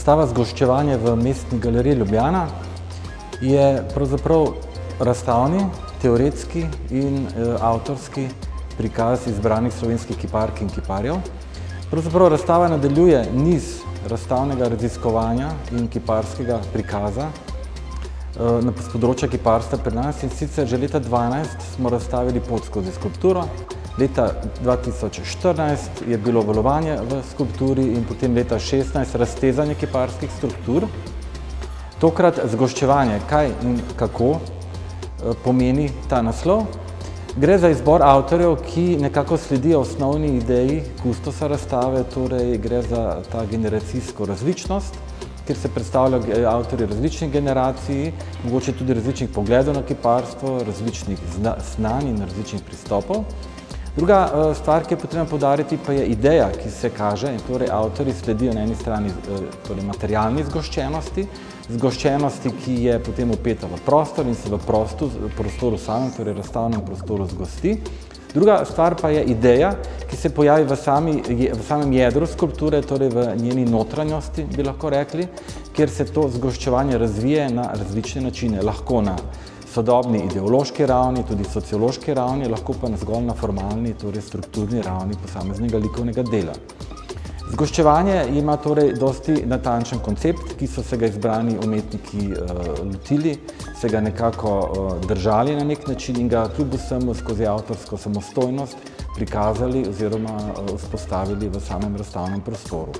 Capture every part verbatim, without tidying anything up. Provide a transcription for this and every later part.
Razstava Zgoščevanje v Mestni galeriji Ljubljana je pravzaprav razstavni, teoretski in e, avtorski prikaz izbranih slovenskih kipark in kiparjev. Pravzaprav razstava nadaljuje niz razstavnega raziskovanja in kiparskega prikaza e, na področju kiparstva pri nas, in sicer že leta dvanajst smo razstavili Pot skozi skulpturo, leta dva tisoč štirinajst je bilo valovanje v skulpturi in potem leta šestnajst raztezanje kiparskih struktur. Tokrat Zgoščevanje, kaj in kako pomeni ta naslov. Gre za izbor avtorjev, ki nekako sledijo osnovni ideji kustosa razstave, torej gre za ta generacijsko različnost, kjer se predstavljajo avtorji različnih generacij, mogoče tudi različnih pogledov na kiparstvo, različnih znanj in različnih pristopov. Druga stvar, ki je potrebno poudariti, pa je ideja, ki se kaže, in torej avtorji sledijo na eni strani torej materialni zgoščenosti, zgoščenosti, ki je potem vpeta v prostor in se v prostoru, prostoru samem, torej razstavnem prostoru zgosti. Druga stvar pa je ideja, ki se pojavi v, sami, v samem jedru skulpture, torej v njeni notranjosti, bi lahko rekli, kjer se to zgoščevanje razvije na različne načine, lahko na sodobni ideološki ravni, tudi sociološki ravni, lahko pa zgolj na formalni, torej strukturni ravni posameznega likovnega dela. Zgoščevanje ima torej dosti natančen koncept, ki so se ga izbrani umetniki uh, lotili, se ga nekako uh, držali na nek način in ga kljub vsemu skozi avtorsko samostojnost prikazali oziroma uh, vzpostavili v samem razstavnem prostoru.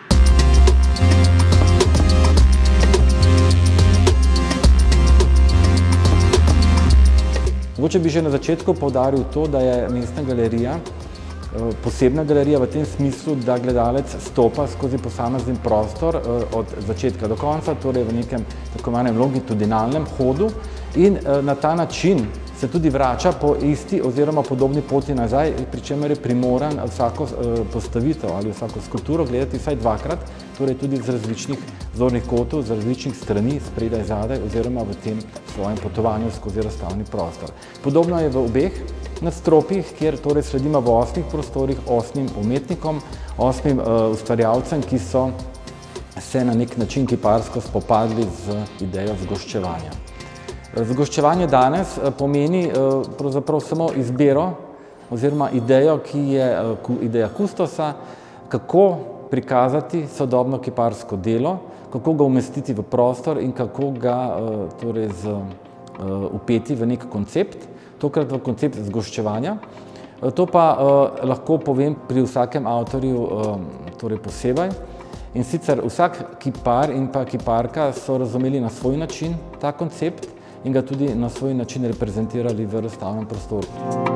Mogoče bi že na začetku poudaril to, da je Mestna galerija posebna galerija v tem smislu, da gledalec stopa skozi posamezen prostor od začetka do konca, torej v nekem tako imenovanem longitudinalnem hodu, in na ta način se tudi vrača po isti oziroma podobni poti nazaj, pri čemer je primoran vsako postavitev ali vsako skulpturo gledati vsaj dvakrat, torej tudi z različnih zornih kotov, z različnih strani, spredaj, zadaj oziroma v tem svojem potovanju skozi razstavni prostor. Podobno je v obeh nadstropjih, kjer torej sledimo v osmih prostorih osmim umetnikom, osmim uh, ustvarjalcem, ki so se na nek način kiparsko spopadli z idejo zgoščevanja. Zgoščevanje danes pomeni uh, pravzaprav samo izbiro oziroma idejo, ki je uh, ideja kustosa, kako prikazati sodobno kiparsko delo, kako ga umestiti v prostor in kako ga uh, torej z, uh, upeti v nek koncept, tokrat v koncept zgoščevanja. To pa uh, lahko povem pri vsakem avtorju uh, torej posebej. In sicer vsak kipar in pa kiparka so razumeli na svoj način ta koncept in ga tudi na svoj način reprezentirali v razstavnem prostoru.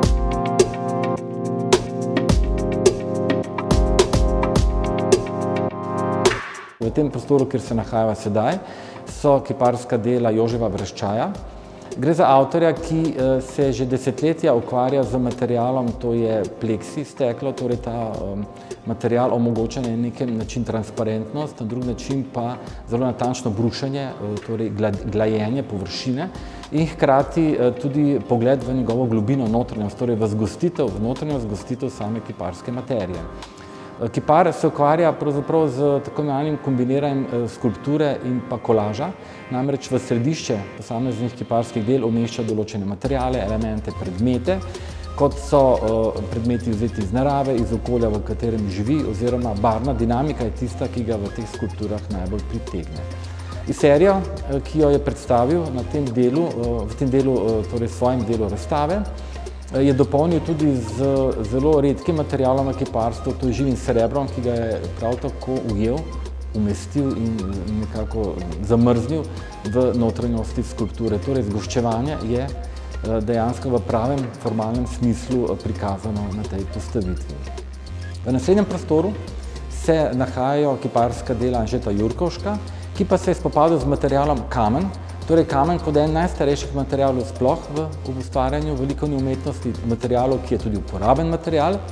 V tem prostoru, kjer se nahajava sedaj, so kiparska dela Jožefa Vreščaja. Gre za avtorja, ki se že desetletja ukvarja z materialom, to je pleksi steklo, torej ta um, material omogoča na nekem način transparentnost, na drug način pa zelo natančno brušenje, torej glajenje površine in hkrati tudi pogled v njegovo globino, notranjost, torej v zgostitev, v notranjo zgostitev same kiparske materije. Kipar se ukvarja pravzaprav z tako imenovanim kombiniranjem skulpture in pa kolaža, namreč v središče posameznih kiparskih del umešča določene materiale, elemente, predmete, kot so predmeti vzeti iz narave, iz okolja, v katerem živi, oziroma barvna dinamika je tista, ki ga v teh skulpturah najbolj pritegne. In serijo, ki jo je predstavil na tem delu, v tem delu, torej svojem delu razstave, je dopolnil tudi z zelo redkim materialom na kiparstvu, to je živim srebrom, ki ga je prav tako ujel, umestil in nekako zamrznil v notranjosti skulpture. Torej, zgoščevanje je dejansko v pravem formalnem smislu prikazano na tej postavitvi. V naslednjem prostoru se nahajajo kiparska dela Anžeta Jurkovška, ki pa se je spopadel z materialom kamen, torej kamen kot en najstarejših materialov sploh v ustvarjanju v likovni umetnosti, materialov, ki je tudi uporaben material,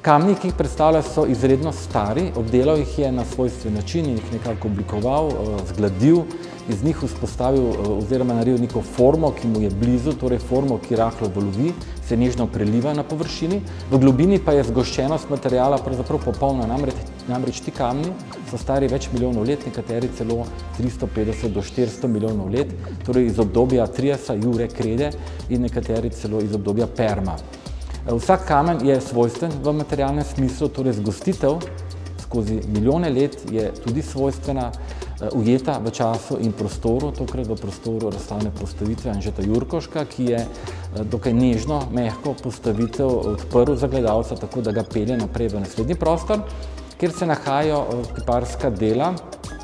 Kamni, ki jih predstavlja, so izredno stari, obdelal jih je na svojstven način in jih nekako oblikoval, zgladil, iz njih vzpostavil oziroma naredil neko formo, ki mu je blizu, torej formo, ki rahlo valovi, se nežno preliva na površini. V globini pa je zgoščenost materiala pravzaprav popolna, namreč, namreč ti kamni so stari več milijonov let, nekateri celo tristo petdeset do štiristo milijonov let, torej iz obdobja Triasa, Jure, Krede in nekateri celo iz obdobja Perma. Vsak kamen je svojstven v materialnem smislu, torej zgostitev skozi milijone let je tudi svojstvena, ujeta v času in prostoru, tokrat v prostoru razstavne postavitve Anžeta Jurkoška, ki je dokaj nežno, mehko postavitev odprl za gledalca, tako da ga pelje naprej v naslednji prostor, kjer se nahajajo kiparska dela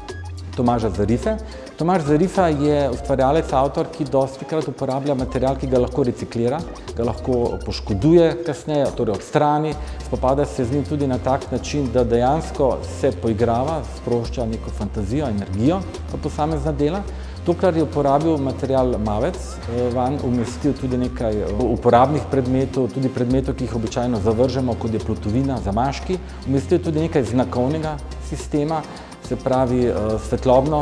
Tomaža Zarife. Tomaž Zarifa je ustvarjalec, avtor, ki dostikrat uporablja material, ki ga lahko reciklira, ga lahko poškoduje kasneje, torej odstrani, spopada se z njim tudi na tak način, da dejansko se poigrava, sprošča neko fantazijo, energijo v posamezna dela. Tokrat je uporabil material mavec, vanj umestil tudi nekaj uporabnih predmetov, tudi predmetov, ki jih običajno zavržemo, kot je plutovina, zamaški, umestil tudi nekaj znakovnega sistema, se pravi svetlobno,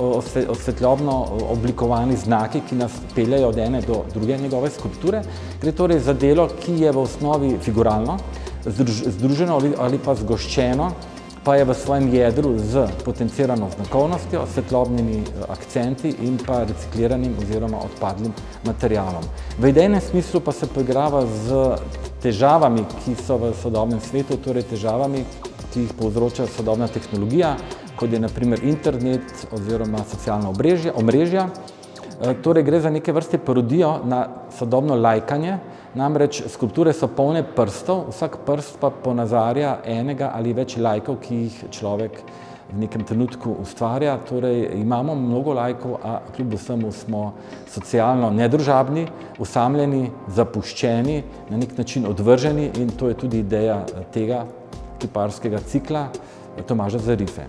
svetlobno oblikovani znaki, ki nas peljejo od ene do druge njegove skulpture. Gre torej za delo, ki je v osnovi figuralno, združeno ali pa zgoščeno, pa je v svojem jedru z potencirano znakovnostjo, svetlobnimi akcenti in pa recikliranim oziroma odpadlim materialom. V idejnem smislu pa se poigrava z težavami, ki so v sodobnem svetu, torej težavami, ki jih povzroča sodobna tehnologija, kot je na primer internet oziroma socialna omrežja. Torej gre za neke vrste parodijo na sodobno lajkanje, namreč skulpture so polne prstov, vsak prst pa ponazarja enega ali več lajkov, ki jih človek v nekem trenutku ustvarja. Torej imamo mnogo lajkov, a kljub vsemu smo socialno nedružabni, osamljeni, zapuščeni, na nek način odvrženi in to je tudi ideja tega kiparskega cikla Tomaža Zarife.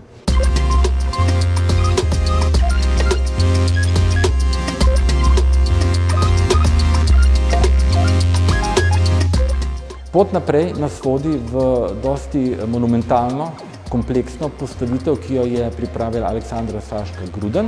Pot naprej nas vodi v dosti monumentalno, kompleksno postavitev, ki jo je pripravila Aleksandra Saška Gruden.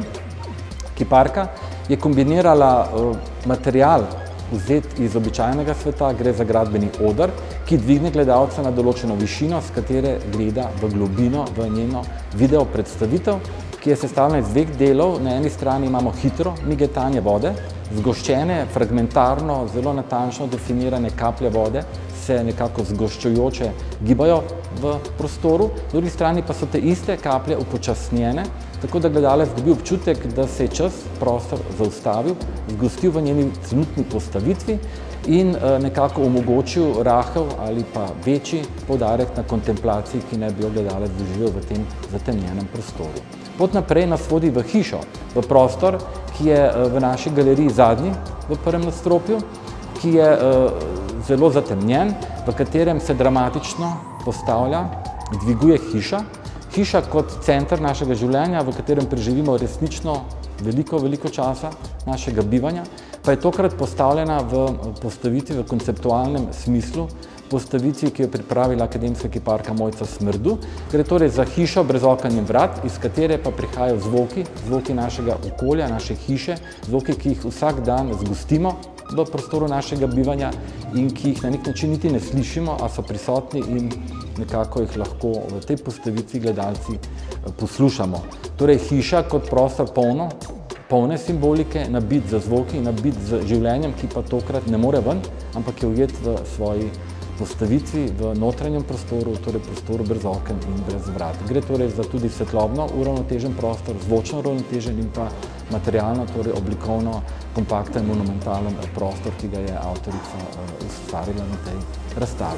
Kiparka je kombinirala material vzet iz običajnega sveta, gre za gradbeni oder, ki dvigne gledalca na določeno višino, s katere gleda v globino, v njeno video predstavitev, ki je sestavljena iz dveh delov. Na eni strani imamo hitro migetanje vode, zgoščene, fragmentarno, zelo natančno definirane kaplje vode, se nekako zgoščujoče gibajo v prostoru, v drugi strani pa so te iste kaplje upočasnjene, tako da gledalec dobi občutek, da se je čas, prostor zaustavil, zgostil v njeni trenutni postavitvi in nekako omogočil rahel ali pa večji poudarek na kontemplaciji, ki naj bi jo gledalec doživel v tem zatemnjenem prostoru. Pot naprej nas vodi v hišo, v prostor, ki je v naši galeriji zadnji v prvem nadstropju, ki je zelo zatemnjen, v katerem se dramatično postavlja, dviguje hiša. Hiša kot center našega življenja, v katerem preživimo resnično veliko, veliko časa našega bivanja, pa je tokrat postavljena v postavitvi v konceptualnem smislu, postavitvi, ki jo pripravila akademska kiparka Mojca Smrdu. Gre torej za hišo brez oken in vrat, iz katere pa prihajajo zvoki, zvoki našega okolja, naše hiše, zvoki, ki jih vsak dan zgostimo v prostoru našega bivanja in ki jih na nek način niti ne slišimo, a so prisotni in nekako jih lahko v tej postavitvi gledalci poslušamo. Torej hiša kot prostor polno, polne simbolike, nabit z zvoki, nabit z življenjem, ki pa tokrat ne more ven, ampak je ujet v svoji postavitvi v notranjem prostoru, torej prostoru brez oken in brez vrat. Gre torej za tudi svetlobno uravnotežen prostor, zvočno uravnotežen in pa materialno, torej oblikovno, kompakten, monumentalen prostor, ki ga je avtorica ustvarila na tej razstavi.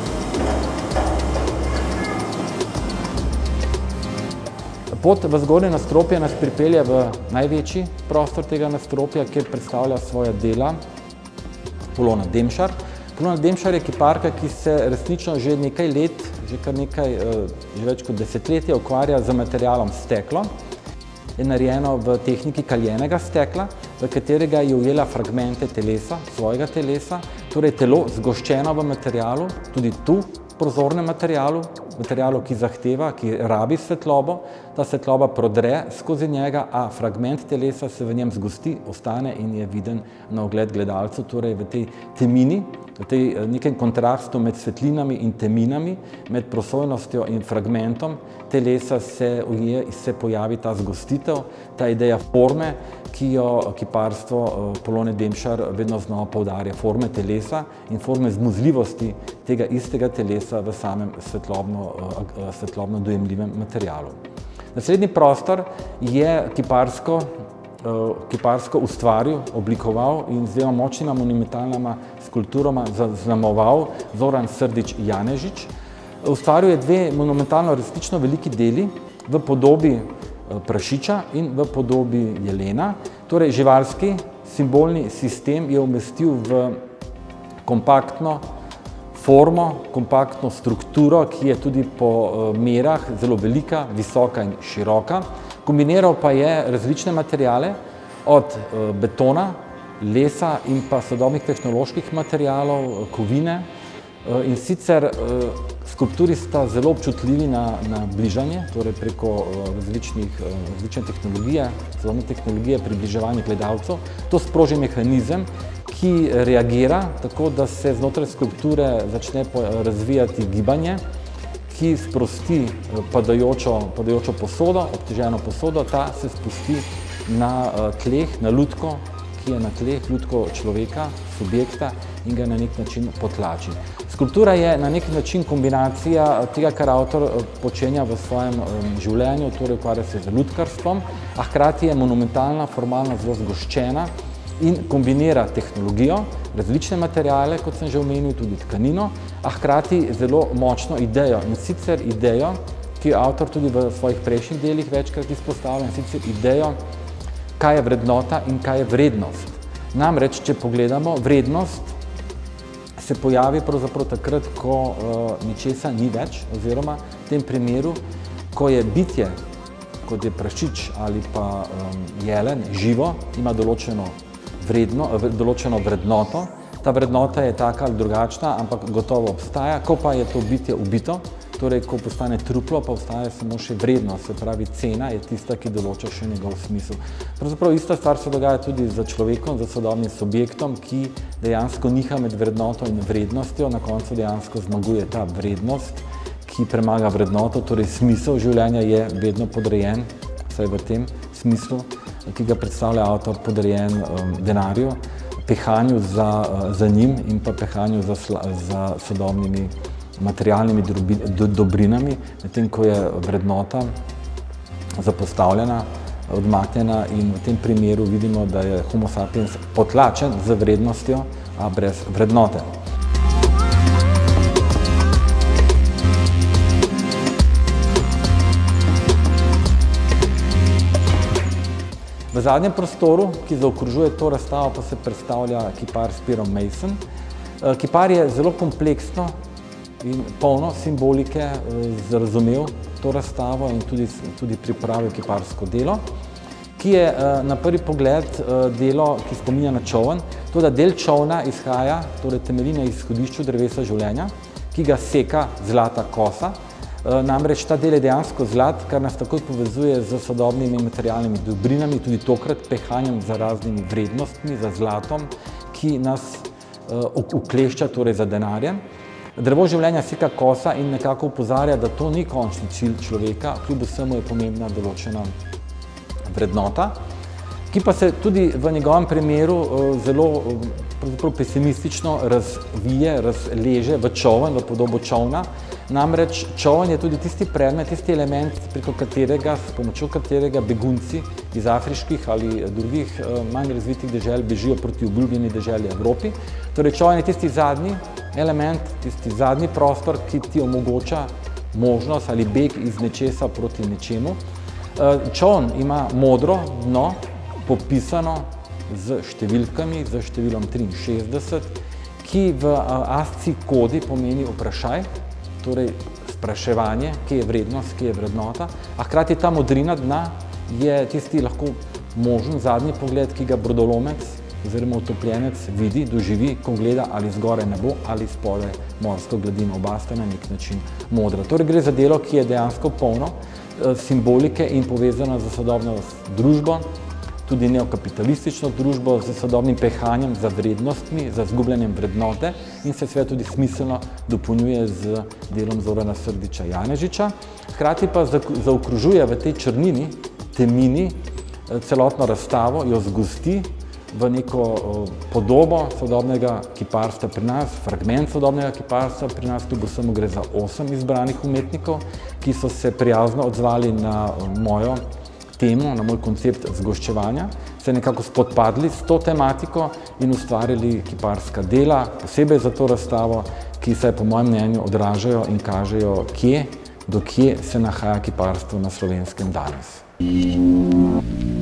Pot v zgornje nadstropje nas pripelje v največji prostor tega nadstropja, kjer predstavlja svoja dela Polona Demšar. Polona Demšar je kiparka, ki se resnično že nekaj let, že kar nekaj, že več kot desetletje ukvarja z materialom steklo. Je narejeno v tehniki kaljenega stekla, v katerega je ujela fragmente telesa, svojega telesa, torej telo zgoščeno v materialu, tudi tu prozornem materialu, materialu, ki zahteva, ki rabi svetlobo, ta svetloba prodre skozi njega, a fragment telesa se v njem zgosti, ostane in je viden na ogled gledalcu, torej v tej temini, v tej nekem kontrastu med svetlinami in teminami, med prosojnostjo in fragmentom telesa se, uje, se pojavi ta zgostitev, ta ideja forme, ki jo kiparstvo Polone Demšar vedno znova poudarja, forme telesa in forme zmuzljivosti tega istega telesa v samem svetlobno, svetlobno dojemljivem materialu. Naslednji prostor je kiparsko, kiparsko ustvaril, oblikoval in z dvema močnima monumentalnima skulpturama zaznamoval Zoran Srdić Janežič. Ustvaril je dve monumentalno resnično veliki deli v podobi prašiča in v podobi jelena. Torej, živalski simbolni sistem je umestil v kompaktno formo, kompaktno strukturo, ki je tudi po merah zelo velika, visoka in široka. Kombiniral pa je različne materiale od betona, lesa in pa sodobnih tehnoloških materialov, kovine. In sicer skulpturi sta zelo občutljivi na, na bližanje, torej preko različnih, različne tehnologije, sodobne tehnologije približevanja gledalcev. To sproži mehanizem, ki reagira tako, da se znotraj skulpture začne razvijati gibanje, ki sprosti padajočo, padajočo posodo, obteženo posodo, ta se spusti na tleh, na lutko, ki je na tleh, lutko človeka, subjekta in ga na nek način potlači. Skulptura je na nek način kombinacija tega, kar avtor počenja v svojem življenju, torej ukvarja se z lutkarstvom, a hkrati je monumentalna, formalno zelo zgoščena in kombinira tehnologijo, različne materiale, kot sem že omenil, tudi tkanino, a hkrati zelo močno idejo, in sicer idejo, ki jo avtor tudi v svojih prejšnjih delih večkrat izpostavlja, in sicer idejo, kaj je vrednota in kaj je vrednost. Namreč, če pogledamo, vrednost se pojavi pravzaprav takrat, ko uh, ničesa ni več, oziroma v tem primeru, ko je bitje, kot je prašič ali pa um, jelen, živo, ima določeno, vredno, določeno vrednoto. Ta vrednota je taka ali drugačna, ampak gotovo obstaja. Ko pa je to bitje ubito, torej ko postane truplo, pa obstaja samo še vrednost, se pravi cena je tista, ki določa še njegov smisel. Pravzaprav ista stvar se dogaja tudi za človekom, za sodobnim subjektom, ki dejansko niha med vrednoto in vrednostjo, na koncu dejansko zmaguje ta vrednost, ki premaga vrednoto, torej smisel življenja je vedno podrejen, vsaj v tem smislu, ki ga predstavlja avtor, podrejen um, denarju, pehanju za, za njim in pa pehanju za, za sodobnimi materialnimi dobrinami, medtem ko je vrednota zapostavljena, odmaknjena in v tem primeru vidimo, da je homo sapiens potlačen z vrednostjo, a brez vrednote. V zadnjem prostoru, ki zaokrožuje to razstavo, pa se predstavlja kipar Spiro Mason. Kipar je zelo kompleksno in polno simbolike razumel to razstavo in tudi, tudi pripravil kiparsko delo, ki je na prvi pogled delo, ki spominja na čoln. Toda del čolna izhaja, torej temelji na izhodišču drevesa življenja, ki ga seka zlata kosa. Namreč ta del je dejansko zlat, kar nas takoj povezuje z sodobnimi materialnimi dobrinami, tudi tokrat pehanjem za raznimi vrednostmi, za zlatom, ki nas uklešča, torej za denarjem. Drevo življenja seka kosa in nekako opozarja, da to ni končni cilj človeka, kljub vsemu je pomembna določena vrednota, ki pa se tudi v njegovem primeru zelo pesimistično razvije, razleže v čoln, v podobo čolna. Namreč čoln je tudi tisti predmet, tisti element, preko katerega, s pomočjo katerega begunci iz afriških ali drugih manj razvitih dežel bežijo proti obljubljeni deželi Evropi. Torej čoln je tisti zadnji element, tisti zadnji prostor, ki ti omogoča možnost ali beg iz nečesa proti nečemu. Čoln ima modro dno, popisano z številkami, z številom triinšestdeset, ki v asci kodi pomeni vprašaj, torej spraševanje, kje je vrednost, kje je vrednota, a hkrati ta modrina dna je tisti lahko možen zadnji pogled, ki ga brodolomec oziroma utopljenec vidi, doživi, ko gleda ali zgoraj nebo ali spodaj morsko gladino. Oba sta na nek način modra. Torej gre za delo, ki je dejansko polno simbolike in povezano z sodobno družbo, tudi neokapitalistično družbo, z sodobnim pehanjem za vrednostmi, za izgubljanjem vrednote in se seveda tudi smiselno dopolnjuje z delom Zorana Srdića Janežiča. Hkrati pa zaokrožuje v tej črnini, temini, celotno razstavo, jo zgosti v neko podobo sodobnega kiparstva pri nas, fragment sodobnega kiparstva pri nas, kljub vsemu gre za osem izbranih umetnikov, ki so se prijazno odzvali na mojo temo, na moj koncept zgoščevanja, se nekako spodpadli s to tematiko in ustvarili kiparska dela, posebej za to razstavo, ki se po mojem mnenju odražajo in kažejo, kje, do kje se nahaja kiparstvo na Slovenskem danes.